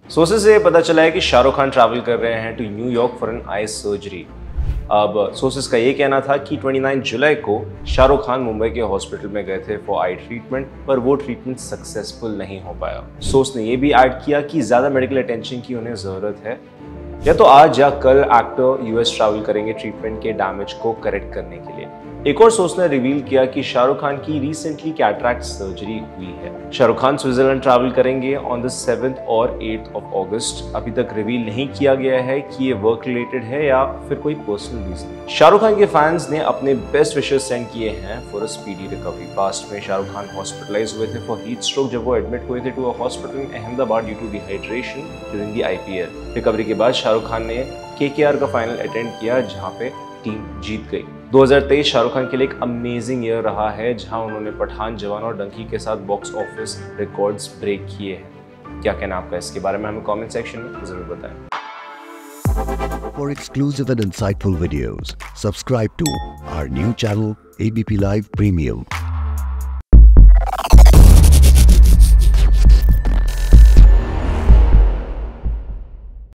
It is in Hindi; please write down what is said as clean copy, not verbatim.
सोर्सेज से पता चला है कि शाहरुख खान ट्रैवल कर रहे हैं to New York for an eye surgery. अब सोर्सेज का ये कहना था कि 29 जुलाई को शाहरुख खान मुंबई के हॉस्पिटल में गए थे फॉर आई ट्रीटमेंट, पर वो ट्रीटमेंट सक्सेसफुल नहीं हो पाया। सोर्स ने ये भी ऐड किया कि ज़्यादा मेडिकल अटेंशन की उन्हें ज़रूरत है, या तो आज या कल एक्टर यूएस ट्रैवल करेंगे ट्रीटमेंट के डैमेज को करेक्ट करने के लिए। एक और सोर्स ने रिवील किया कि शाहरुख खान की रिसेंटली कैटरैक्ट सर्जरी हुई है। शाहरुख खान स्विट्जरलैंड ट्रैवल करेंगे ऑन द 7th और 8th ऑफ अगस्त। अभी तक रिवील नहीं किया गया है कि ये वर्क रिलेटेड है या फिर कोई पर्सनल रीजन। शाहरुख खान के फैंस ने अपने बेस्ट विशेस सेंड किए हैं for a speedy recovery. Past में शाहरुख खान हॉस्पिटलाइज हुए थे फॉर हीट स्ट्रोक जब वो एडमिट हुए थे to a hospital in Ahmedabad due to dehydration during the IPL. Recovery के बाद शाहरुख खान ने केकेआर का फाइनल अटेंड किया जहां पे टीम जीत गई। 2023 शाहरुख खान के लिए एक अमेजिंग ईयर रहा है, जहां उन्होंने पठान, जवान और डंकी के साथ बॉक्स ऑफिस रिकॉर्ड्स ब्रेक किए हैं। क्या कहना आपका इसके बारे में हमें कमेंट सेक्शन में जरूर बताएं। For exclusive and insightful videos, subscribe to our new channel ABP Live Premium.